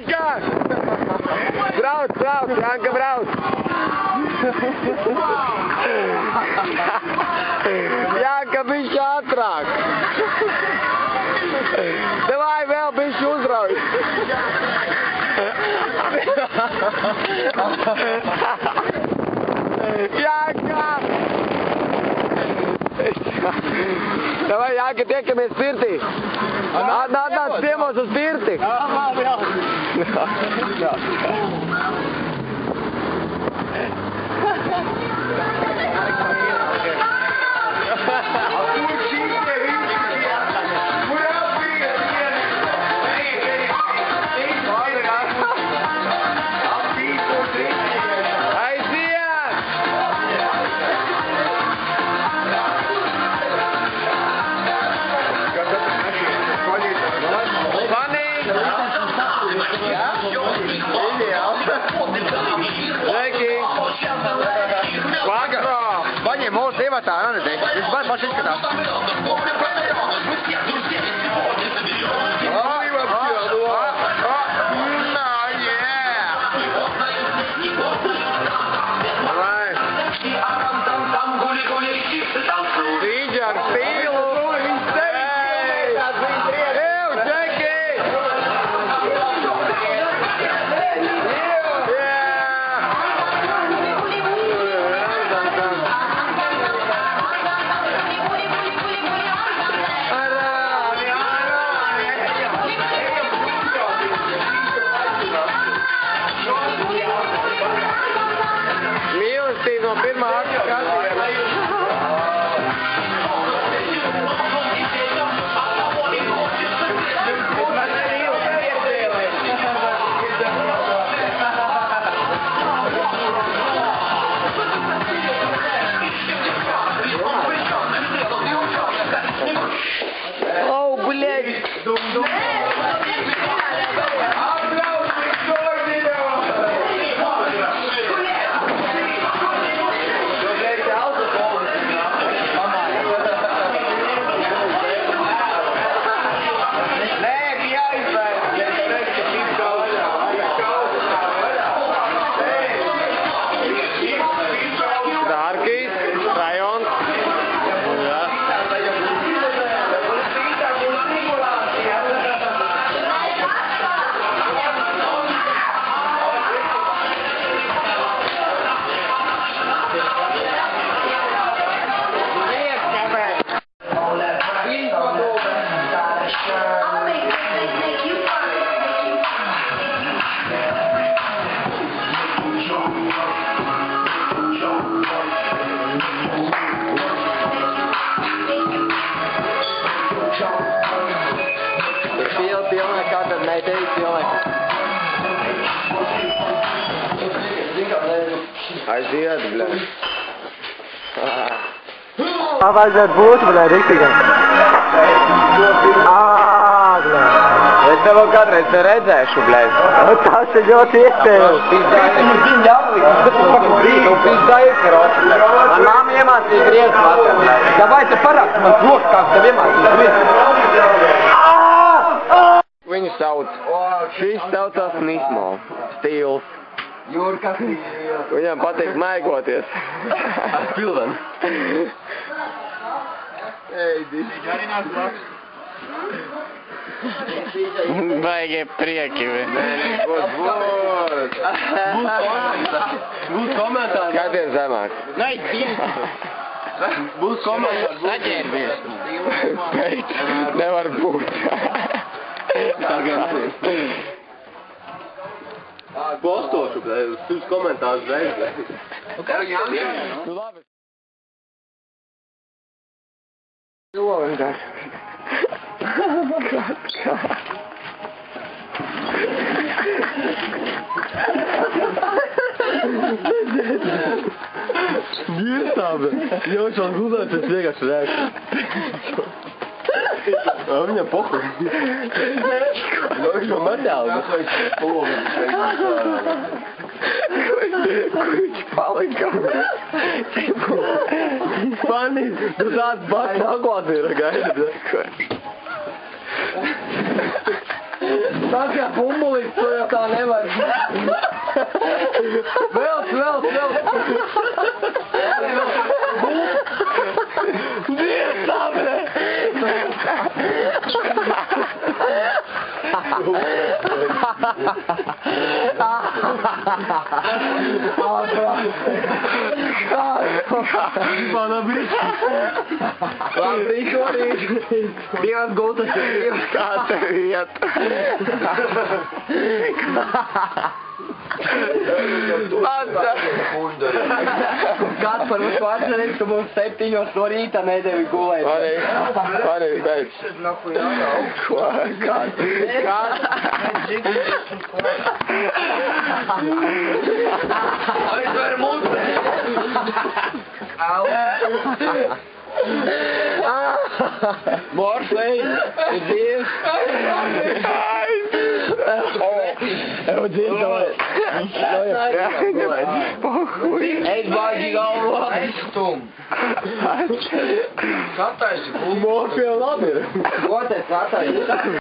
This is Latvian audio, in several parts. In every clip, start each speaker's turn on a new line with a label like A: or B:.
A: Brauc, Janka, brauc! Janka, bišķi ātrāk! Davai vēl bišķi uzrauj! Janka! Davai, Janka, tiekamies pirtī! Nāc ciemos uz pirti! Paņem mūsu divatā, Ranedī. Viņš paši izskatās. Dīdži ar stīlu. Mīlestība no pirmā akta skatiena. О, блядь! Rajons. Pilnē, kā tad meitei pilnē? Aiziet, bļaļ. Tā vajadzētu būt, bļaļ, riktīgam. Bļaļ. Es tev kādreiz redzēšu, bļaļ. Tas ir ļoti iespējams. Man māma iemācīja griezt vakar, bļaļ. Davai te parakst man rokas, kā tev iemācīja griezt. Viņu sauc. Šis saucās Nismo. Stils. Jūrka stils. Viņam patīk maigoties. Ar pilvenu. Eidi. Arī nāc blakus. Baigie prieki, Būs komentāri. Skaties zemāk. Būs komentāri. Saģērbies. Beidz. Nevar būt. Postošu, uz 100 komentārus reiz. Nu labi. Girstābe. Jau šādi gulēt, es vienkārši rēku. Viņam pohu. Viņš man maļāli. Kurš palika? Pani, tu tāds bats nākotnē ir gaida. Tas kā bumbulis, to jau tā nevar. Vēl. Dievstāvē! Mana bišķi! Labi, šorīt! Divas gultas ir divas. Kā tev iet? Kāds par mums atcerēs, ka mums 7 no rīta nedevi gulēt. Arī, beidz. Ko? Kāds? Aizver mutē. Morsley, ir dzīves. Evo dzīves, Ej, bāģi galvā. Aizstum. Sataisi gulbu. Morfija labi. Ko te sataisi?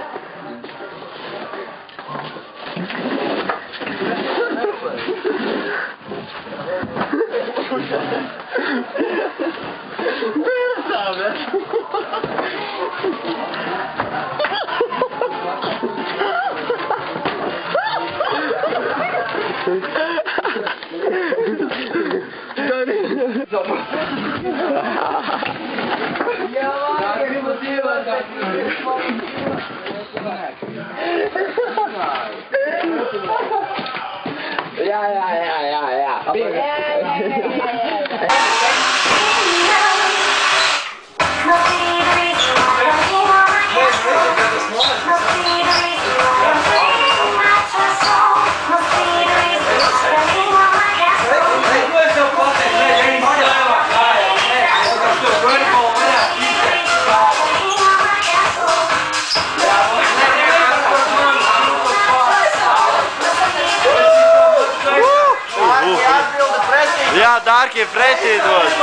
B: Jā, Dārki, pretī dod.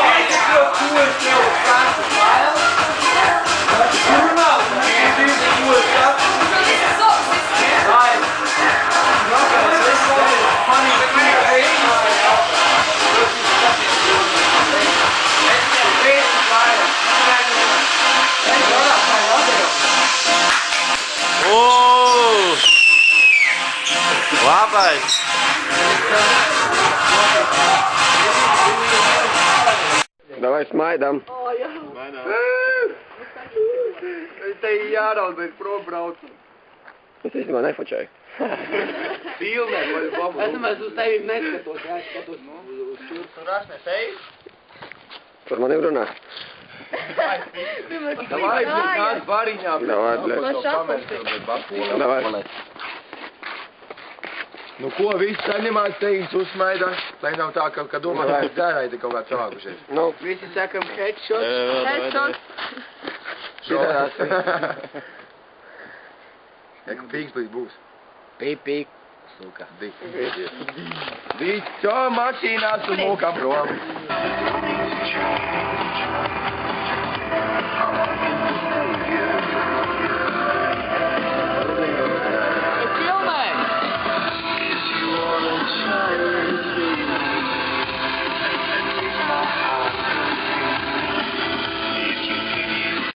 B: Labais!
A: Davai smaidam.
C: Te jāraud, bet probraucu.
A: Es īstenībā nefočēju.
C: Pilnē, vai babu.
D: Es nemaz uz tevi neskatos, jā, es skatos uz šur.
C: Tu rasnes eji?
A: Par mani runā.
C: Davai, kāds bariņā.
A: Davai, bļet. Davai.
C: Nu ko, viss saņemās teigas uzsmaida, lai nav tā, ka domā, ka dzērāji kaut kā savākušies.
A: Nu.
D: Visi sakam headshots. Headshots.
C: Šitās. Eka pīkslīt būs.
D: Pīk. Suka.
C: Viss, mašīnās un mūkam prom.